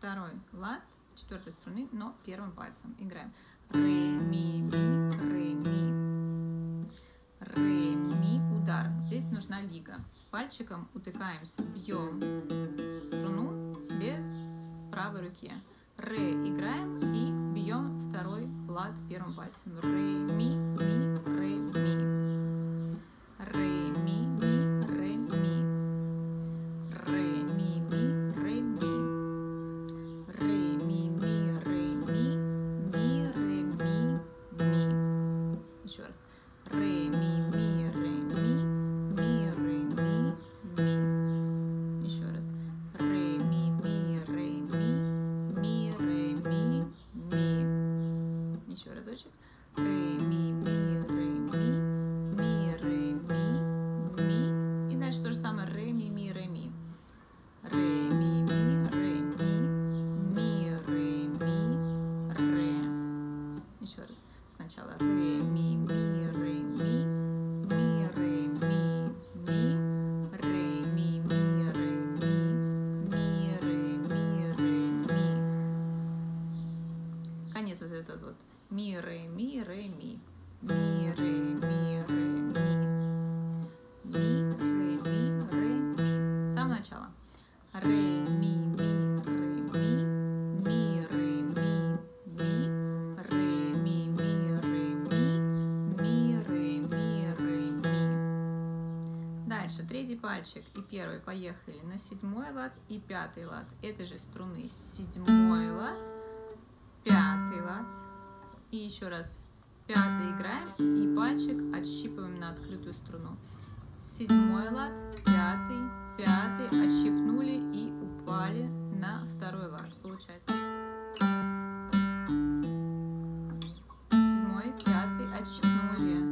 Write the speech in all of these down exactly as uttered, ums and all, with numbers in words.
второй лад четвертой струны, но первым пальцем. Играем. Ре, ми, ми, ре, ми. Ре, ми, удар. Здесь нужна лига. Пальчиком утыкаемся, бьем струну без правой руки. Ре играем и бьем второй лад первым пальцем. Ре, ми, ми, ре, ми. Ре, ми, ми, ре, ми. Ре, ми, ми, ре, ми. Ре, ми, ми, ре, ми. Ми, ре, ми, ми. Еще раз. Ре, ми, ми, ре, ми. Ми, ре, ми, ми. Еще раз. Ре, ми, ми, ре, ми. Ми, ре, ми, ми. Еще разочек. Ре, ми, ми, ре, ми. Ми, ре, ми, ми. И дальше то же самое. Ре, ми, ми, ре, ми. Ре, ми, ми, ре, ми. Ми, ре, ми, ре. Еще раз. Сначала. Ре, ми, ми, ре, ми. Ми, ре, ми, ми. Ре, ми, ми, ре, ми. Ми, ре, ми, ре, ми. Конец вот этот вот. Ми, ре, ми, ре, ми. Ми, ре, ми, ре, ми. Ми, ре, ми, ре, ми. С самого начала. Ре, ми, ми, ре, ми. Ми, ре, ми, ми. Ре, ми, ми, ре, ми. Ми, ре, ми, ре, ми. Дальше третий пальчик и первый поехали на седьмой лад и пятый лад этой же струны. Седьмой лад, пятый лад. И еще раз пятый играем и пальчик отщипываем на открытую струну. Седьмой лад, пятый, пятый, отщипнули и упали на второй лад. Получается. Седьмой, пятый, отщипнули.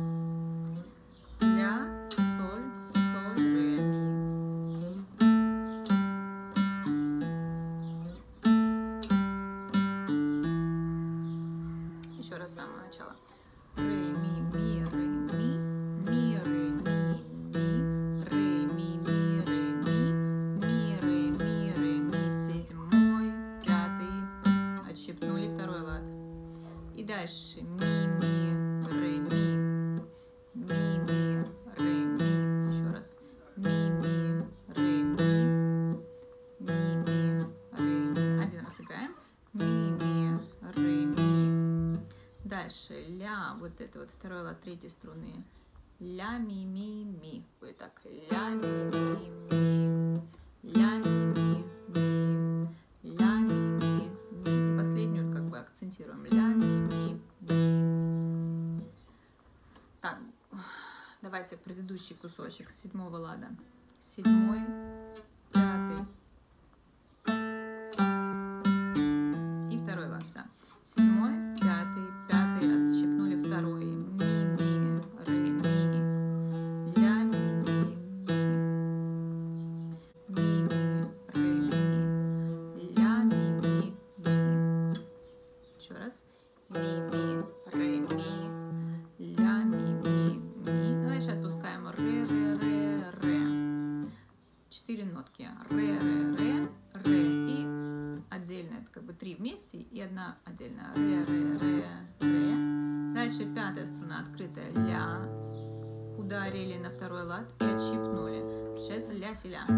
Ля, соль, соль, ре, ми. Еще раз с самого начала. Ре, ми, ми, ре, ми. Ми, ре, ми, ми. Ре, ми, ми, ре, ми. Ми, ре, ми, ре, ми. Седьмой, пятый. Отщипнули второй лад. И дальше. Ми, ми, ре, ми. Ми, ми, ре, ми. Еще раз. Ми, ми, ре, ми. Ми, ми, ре, ми. Один раз играем. Ми, ми, ре, ми. Дальше. Ля. Вот это вот второй лад третьей струны. Ля, ми, ми, ми. Ой, так. Ля, ми, ми, ми. Ля, ми, ми, ми. Ля, ми, ми, ми. И последнюю как бы акцентируем. Ля, ми, ми, ми. Так. Давайте предыдущий кусочек с седьмого лада. Седьмой, пятый. И второй лад, да. Седьмой, пятый, пятый. Отщипнули второй. Ми, ми, ре, ми. Ля, ми, ми, ми. Ми, ми, ре, ми. Ля, ми, ми, ми. Еще раз. Ми, ми, ре, ми. Ля, ми, ми, ми. Ну, дальше отпускаем. Ре, ре, ре, ре. Четыре нотки. Ре, ре, ре, ре. И отдельно, это как бы три вместе и одна отдельная. Ре, ре, ре, ре. Дальше пятая струна открытая. Ля. Ударили на второй лад и отщипнули. Получается ля, си, ля.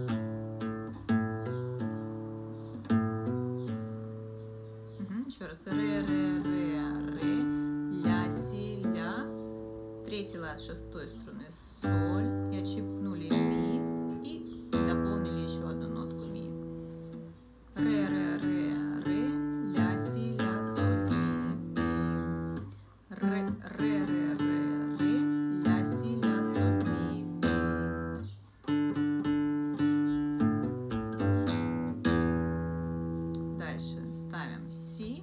Угу. Еще раз. Ре, ре, ре, ре. Ля, си, ля. Третий лад шестой струны. Соль. И отщипнули ми. И дополнили еще одну нотку ми. Ре, ре, ре, ре. Ля, си, ля, соль, ми, ми. Ре, ре, ре, ре, ре. Ля, си, ля, соль, ми, ми. Дальше ставим си.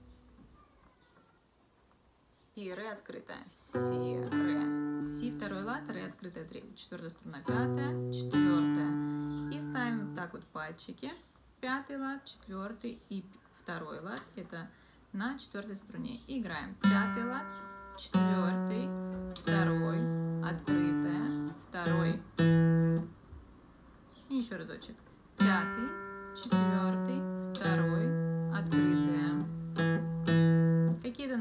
И ре открытая. Си, ре. Си второй лад, ре открытая третья. Четвертая струна, пятая, четвертая. И ставим так вот пальчики. Пятый лад, четвертый и второй лад. Это на четвертой струне. И играем. Пятый лад, четвертый, второй, открытая, второй. И еще разочек. Пятый, четвертый,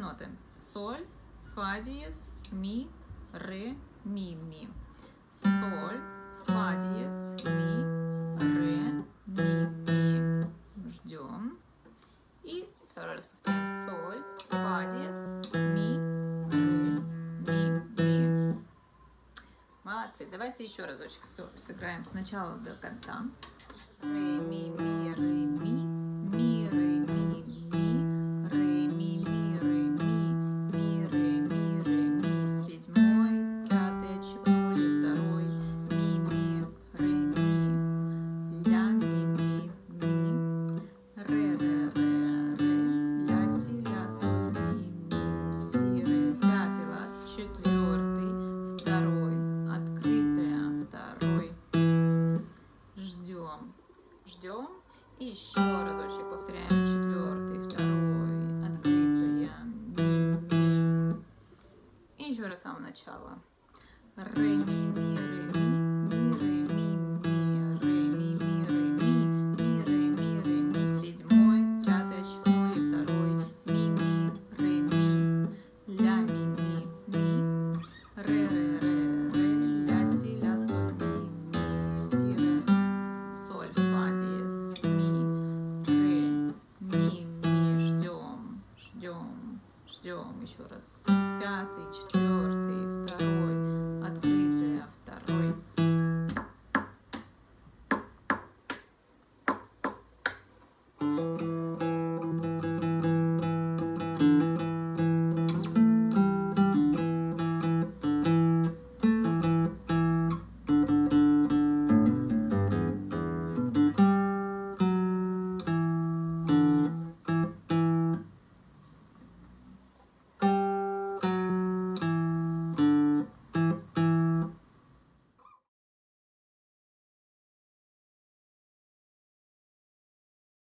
ноты. Соль, фа диез, ми, ре, ми, ми. Соль, фа диез, ми, ре, ми, ми. Ждем. И второй раз повторяем. Соль, фа диез, ми, ре, ми, ми. Молодцы. Давайте еще разочек сыграем сначала до конца. Ре, ми, ми, ре, ми, ми, ре, ми, ми, ре, ми, ми, ре, ми, ми, ре, ми, ре, ми, седьмой, пятый отщипнули, второй, ми, ми, ре, ми, ля, ми, ми, ми, ре, ре, ре, ре, ля, си, ля, соль, ми, ми, си, ре, пятый лад, четвертый, второй, открытая, второй. Ждем. Ждем. И еще разочек повторяем. Четвертый, второй, открытая, ми, ми. И еще раз с самого начала. Ре, ми, ми, ре, ми, ми, ре, ми, ми, ре, ми, ми, ре, ми, ми, ре, ми, ре, ми, седьмой, пятый отщипнули, второй, ми, ми, ре, ми, ля, ми, ми, ми, ре, ре, ре, ре, ля, си, ля, соль, ми, ми, си, ре, соль, фа диез, ми, ре, ми, ми. Ждем, ждем, ждем. Еще раз.